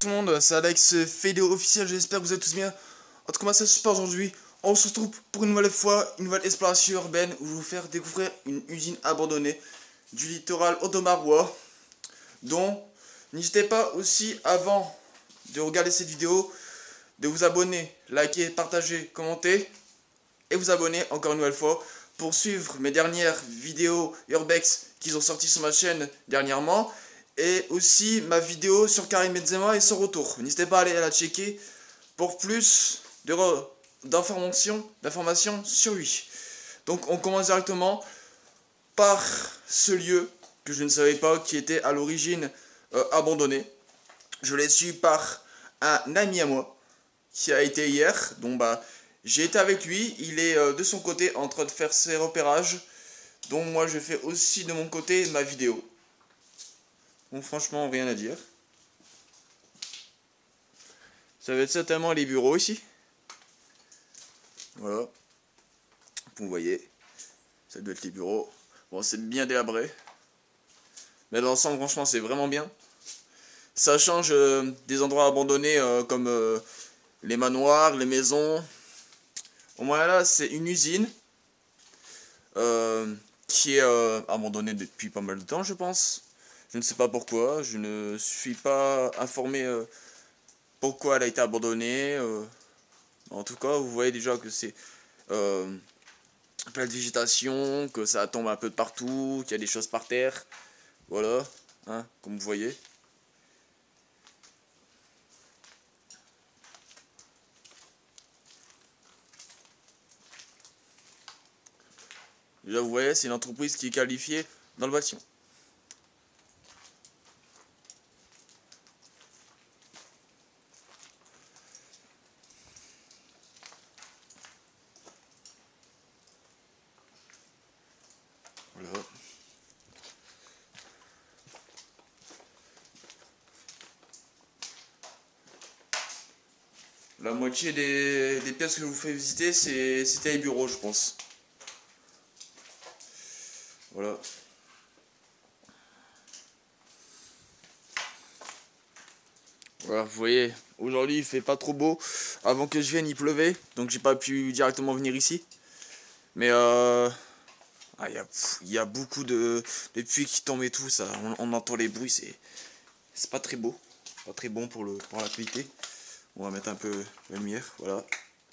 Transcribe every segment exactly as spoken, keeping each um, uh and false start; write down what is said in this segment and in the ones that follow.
Tout le monde, c'est Alex, vidéo officielle, j'espère que vous êtes tous bien. En tout cas, c'est super aujourd'hui. On se retrouve pour une nouvelle fois, une nouvelle exploration urbaine où je vais vous faire découvrir une usine abandonnée du littoral audomarois. Donc, n'hésitez pas aussi, avant de regarder cette vidéo, de vous abonner, liker, partager, commenter et vous abonner encore une nouvelle fois pour suivre mes dernières vidéos urbex qui ont sorti sur ma chaîne dernièrement. Et aussi ma vidéo sur Karim Benzema et son retour. N'hésitez pas à aller la checker pour plus d'informations d'informations sur lui. Donc on commence directement par ce lieu que je ne savais pas qui était à l'origine euh, abandonné. Je l'ai su par un ami à moi qui a été hier. Donc bah j'ai été avec lui. Il est euh, de son côté en train de faire ses repérages. Donc moi je fais aussi de mon côté ma vidéo. Bon, franchement, rien à dire. Ça va être certainement les bureaux ici. Voilà. Vous voyez. Ça doit être les bureaux. Bon, c'est bien délabré. Mais dans l'ensemble, franchement, c'est vraiment bien. Ça change euh, des endroits abandonnés euh, comme euh, les manoirs, les maisons. Au moins là, c'est une usine. Euh, qui est euh, abandonnée depuis pas mal de temps, je pense. Je ne sais pas pourquoi, je ne suis pas informé euh, pourquoi elle a été abandonnée. Euh, en tout cas, vous voyez déjà que c'est euh, plein de végétation, que ça tombe un peu de partout, qu'il y a des choses par terre. Voilà, hein, comme vous voyez. Déjà, vous voyez, c'est une entreprise qui est qualifiée dans le bâtiment. Voilà. La moitié des, des pièces que je vous fais visiter, c'était les bureaux, je pense. Voilà. Voilà, vous voyez, aujourd'hui il fait pas trop beau. Avant que je vienne, il pleuvait, donc j'ai pas pu directement venir ici. Mais euh, ah, y a, y a beaucoup de, de pluie qui tombe et tout, ça, on, on entend les bruits, c'est c'est pas très beau, pas très bon pour, le, pour la qualité. On va mettre un peu la lumière, voilà.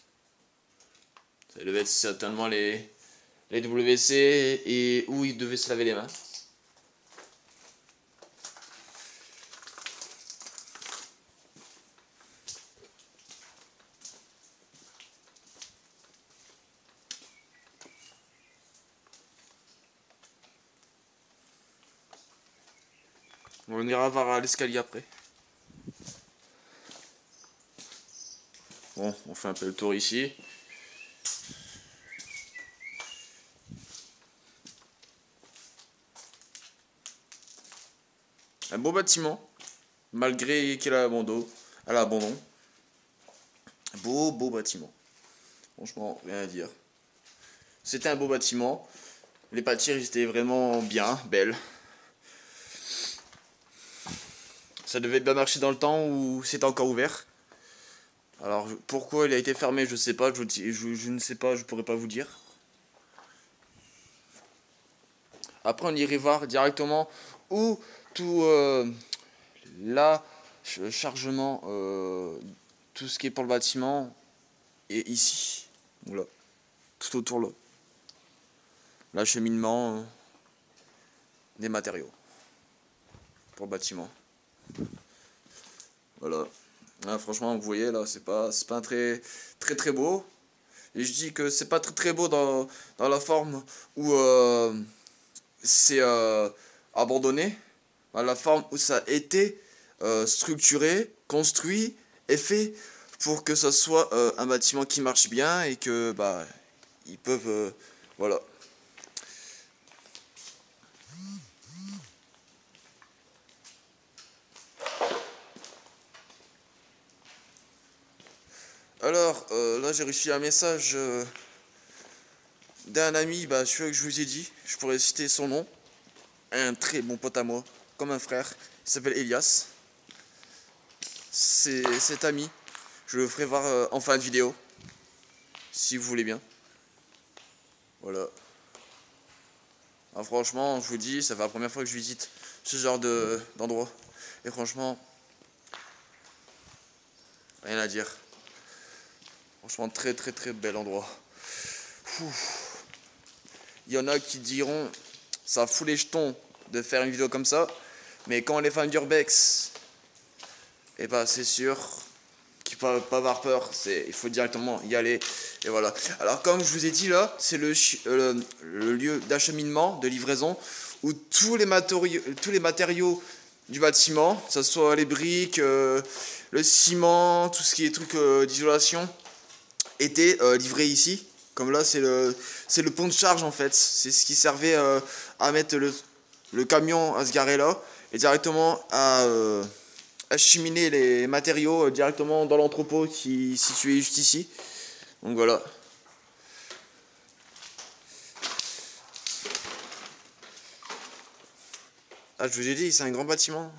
Ça devait être certainement les, les W C et où ils devaient se laver les mains. On ira voir à l'escalier après. Bon, on fait un peu le tour ici. Un beau bâtiment, malgré qu'il a abandon. À l'abandon. Beau, beau bâtiment. Franchement, rien à dire. C'était un beau bâtiment. Les pâtures étaient vraiment bien, belles. Ça devait bien marcher dans le temps où c'était encore ouvert. Alors pourquoi il a été fermé, je sais pas, je, je, je ne sais pas, je pourrais pas vous dire. Après on irait voir directement où tout euh, là chargement, euh, tout ce qui est pour le bâtiment est ici. Voilà, tout autour là. L'acheminement euh, des matériaux pour le bâtiment. Voilà. Ah, franchement, vous voyez là, c'est pas, c'est pas très, très très beau. Et je dis que c'est pas très très beau dans, dans la forme où euh, c'est euh, abandonné, dans la forme où ça a été euh, structuré, construit et fait pour que ce soit euh, un bâtiment qui marche bien et que bah ils peuvent euh, voilà. Alors, euh, là j'ai reçu un message euh, d'un ami, bah, celui que je vous ai dit, je pourrais citer son nom, un très bon pote à moi, comme un frère, il s'appelle Elias. c'est cet ami. Je le ferai voir euh, en fin de vidéo. Si vous voulez bien. Voilà. Alors, franchement, je vous dis, ça fait la première fois que je visite ce genre de d'endroit. Et franchement, rien à dire. Franchement, très très très bel endroit. Ouf. Il y en a qui diront, ça fout les jetons de faire une vidéo comme ça. Mais quand les fans d'Urbex, et bah c'est sûr qu'il ne faut pas avoir peur. Il faut directement y aller. Et voilà. Alors comme je vous ai dit là, c'est le, euh, le lieu d'acheminement, de livraison, où tous les matériaux, tous les matériaux du bâtiment, que ce soit les briques, euh, le ciment, tout ce qui est trucs euh, d'isolation, étaient euh, livrés ici. Comme là, c'est le, c'est le pont de charge en fait. C'est ce qui servait euh, à mettre le, le camion à se garer là et directement à euh, acheminer les matériaux euh, directement dans l'entrepôt qui est situé juste ici. Donc voilà. Ah, je vous ai dit, c'est un grand bâtiment.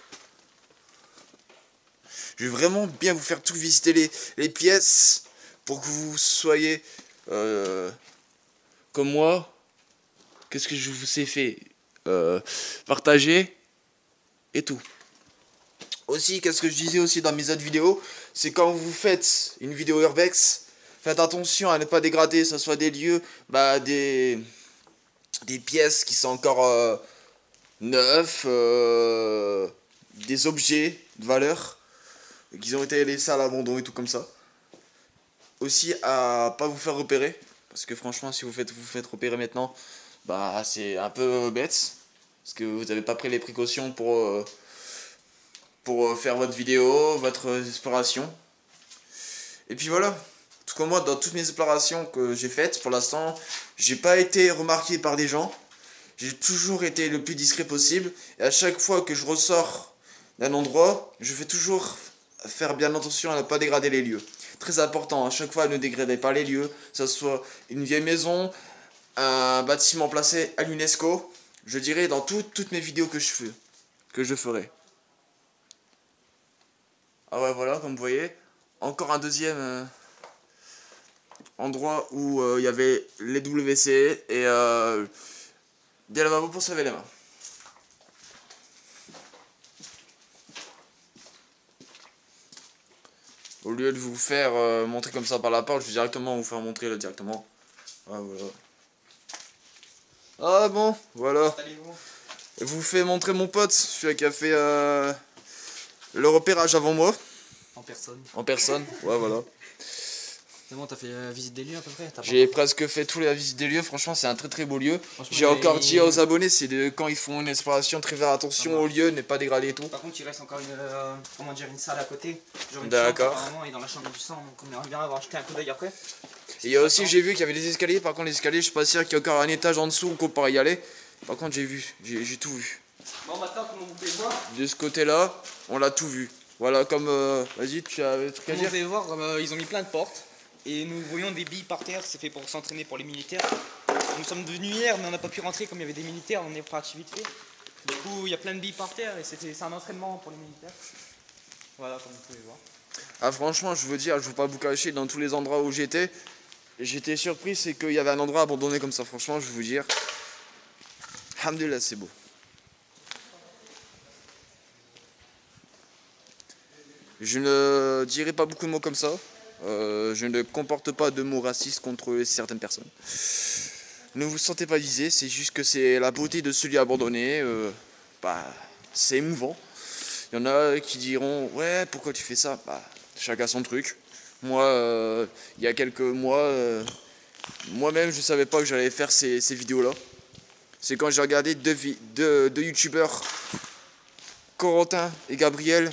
Je vais vraiment bien vous faire tout visiter les, les pièces pour que vous soyez euh, comme moi. Qu'est-ce que je vous ai fait euh, partager et tout. Aussi, qu'est-ce que je disais aussi dans mes autres vidéos, c'est quand vous faites une vidéo Urbex, faites attention à ne pas dégrader, que ce soit des lieux, bah des, des pièces qui sont encore euh, neufs, euh, des objets de valeur, qui ont été laissés à l'abandon et tout comme ça. Aussi à pas vous faire repérer, parce que franchement si vous faites vous faites repérer maintenant, bah c'est un peu bête, parce que vous n'avez pas pris les précautions pour... Euh, pour faire votre vidéo, votre exploration. Et puis voilà, tout comme moi, dans toutes mes explorations que j'ai faites, pour l'instant, j'ai pas été remarqué par des gens. J'ai toujours été le plus discret possible. Et à chaque fois que je ressors d'un endroit, je fais toujours faire bien attention à ne pas dégrader les lieux. Très important, à chaque fois, ne dégradez pas les lieux, que ce soit une vieille maison, un bâtiment placé à l'UNESCO. Je dirais dans tout, toutes mes vidéos que je fais, que je ferai. Ah ouais, voilà, comme vous voyez, encore un deuxième euh, endroit où il euh, y avait les W C et euh, des lavabos pour se laver les mains. Au lieu de vous faire euh, montrer comme ça par la porte, je vais directement vous faire montrer là directement. Ah voilà. Ah bon, voilà. Je vous fais montrer mon pote, celui qui a fait euh, le repérage avant moi. En personne. En personne, ouais voilà. C'est bon, t'as fait la visite des lieux à peu près? J'ai presque fait toute la visite des lieux, franchement c'est un très très beau lieu. J'ai encore les... dit aux abonnés, c'est de quand ils font une exploration, très faire attention ah, aux lieux, ne pas dégrader et tout. Par contre il reste encore une, euh, comment dire, une salle à côté. D'accord. Et dans la chambre du sang, donc on aimerait bien avoir jeté un coup d'œil après. Et il y a aussi, j'ai vu qu'il y avait des escaliers, par contre les escaliers, je suis pas sûr qu'il y a encore un étage en dessous qu'on pourrait y aller. Par contre j'ai vu, j'ai tout vu. Bon maintenant comment vous pouvez voir? De ce côté là, on l'a tout vu. Voilà comme, euh, vas-y tu as des trucs à dire? Vous pouvez voir, euh, ils ont mis plein de portes. Et nous voyons des billes par terre, c'est fait pour s'entraîner pour les militaires. Nous sommes devenus hier, mais on n'a pas pu rentrer comme il y avait des militaires, on est parti vite fait. Du coup, il y a plein de billes par terre et c'est un entraînement pour les militaires. Voilà, comme vous pouvez voir. Ah franchement, je veux dire, je ne veux pas vous cacher, dans tous les endroits où j'étais, j'étais surpris, c'est qu'il y avait un endroit abandonné comme ça. Franchement, je veux vous dire, alhamdoulilah, c'est beau. Je ne dirai pas beaucoup de mots comme ça. Euh, je ne comporte pas de mots racistes contre certaines personnes. Ne vous sentez pas visé, c'est juste que c'est la beauté de ce lieu abandonné. Euh, bah, c'est émouvant. Il y en a qui diront ouais, pourquoi tu fais ça? Bah, chacun son truc. Moi, euh, il y a quelques mois, euh, moi-même, je savais pas que j'allais faire ces, ces vidéos-là. C'est quand j'ai regardé deux, deux, deux youtubeurs, Corentin et Gabriel,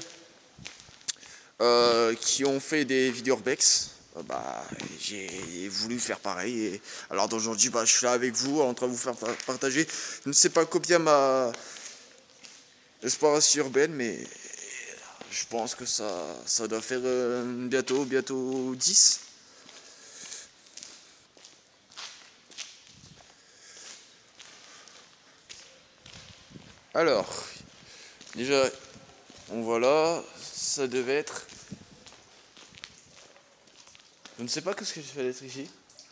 Euh, qui ont fait des vidéos Urbex, euh, bah, j'ai voulu faire pareil. Et alors d'aujourd'hui, bah, je suis là avec vous, en train de vous faire partager. Je ne sais pas combien ma exploration urbaine, mais je pense que ça, ça doit faire euh, bientôt, bientôt dix. Alors, déjà, Donc voilà, ça devait être... Je ne sais pas qu'est-ce que je fais d'être ici.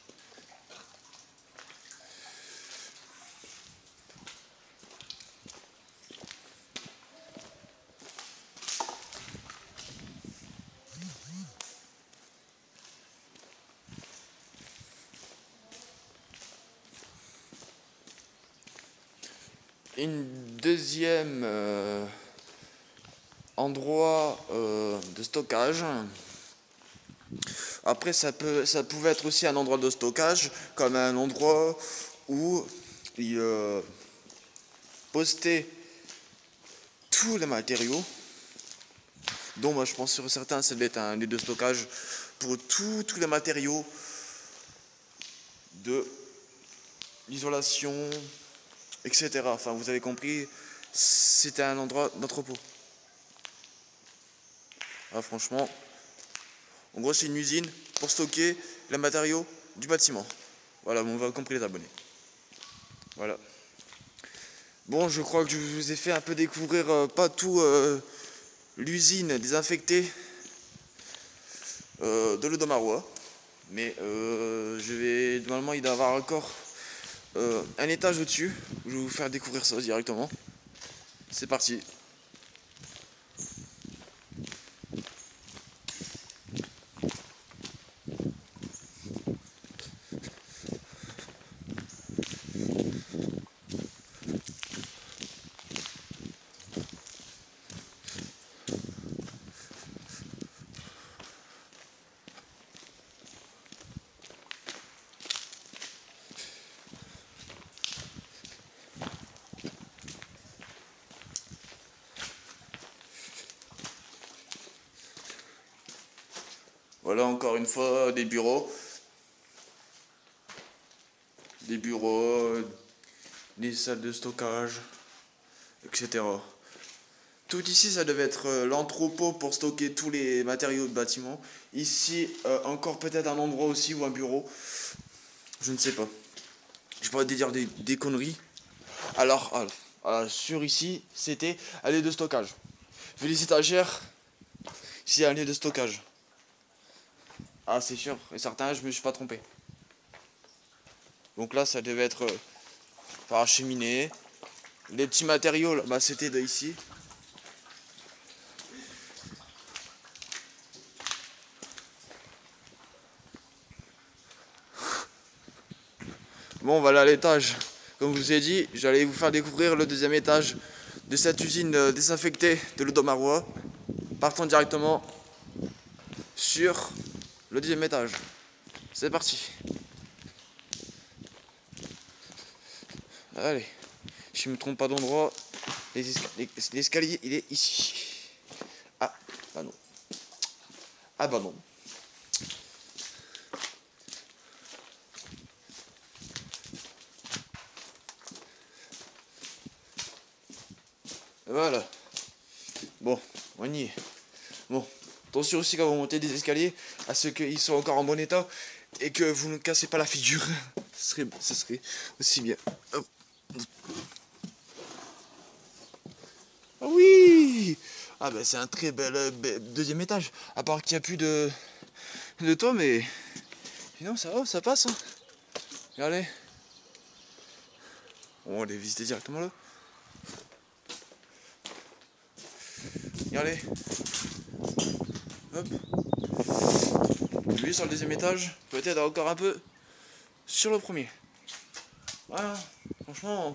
Une deuxième euh, endroit euh, de stockage. Après ça peut ça pouvait être aussi un endroit de stockage, comme un endroit où il euh, postait tous les matériaux, dont moi je pense sur certains ça devait être un lieu de stockage pour tous tous les matériaux de l'isolation, et cetera. Enfin, vous avez compris, c'était un endroit d'entrepôt. Ah, franchement, en gros, c'est une usine pour stocker les matériaux du bâtiment. Voilà, bon, vous avez compris les abonnés. Voilà. Bon, je crois que je vous ai fait un peu découvrir, euh, pas tout, euh, l'usine désinfectée euh, de l'Audomarois. Mais euh, je vais, normalement, il doit y avoir encore euh, un étage au-dessus. Je vais vous faire découvrir ça directement. C'est parti. Voilà encore une fois des bureaux. Des bureaux, des salles de stockage, et cetera. Tout ici, ça devait être euh, l'entrepôt pour stocker tous les matériaux de bâtiment. Ici, euh, encore peut-être un endroit aussi ou un bureau. Je ne sais pas. Je pourrais te dire des, des conneries. Alors, alors, alors, sur ici, c'était un lieu de stockage. Vu les étagères, c'est un lieu de stockage. Ah, c'est sûr. Et certains, je me suis pas trompé. Donc là, ça devait être euh, par la cheminée. Les petits matériaux, là, bah, c'était de ici. Bon, voilà l'étage. Comme je vous ai dit, j'allais vous faire découvrir le deuxième étage de cette usine euh, désinfectée de l'Audomarois. Partons directement sur le deuxième étage. C'est parti. Allez, si je me trompe pas d'endroit, l'escalier il est ici. Ah, bah non. Ah bah non. Voilà. Bon, on y est. Bon, attention aussi quand vous montez des escaliers à ceux qu'ils sont encore en bon état et que vous ne cassez pas la figure. Ce serait, ce serait aussi bien. Hop. Ah oui. Ah bah c'est un très bel euh, deuxième étage. À part qu'il n'y a plus de, de toit, mais sinon ça va, ça passe. Hein. Regardez. On va aller visiter directement là. Regardez. Hop. Lui sur le deuxième étage, peut-être encore un peu sur le premier. Voilà, franchement.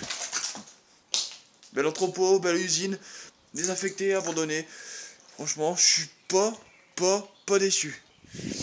Bel entrepôt, belle usine, désinfectée, abandonnée. Franchement, je suis pas, pas, pas déçu.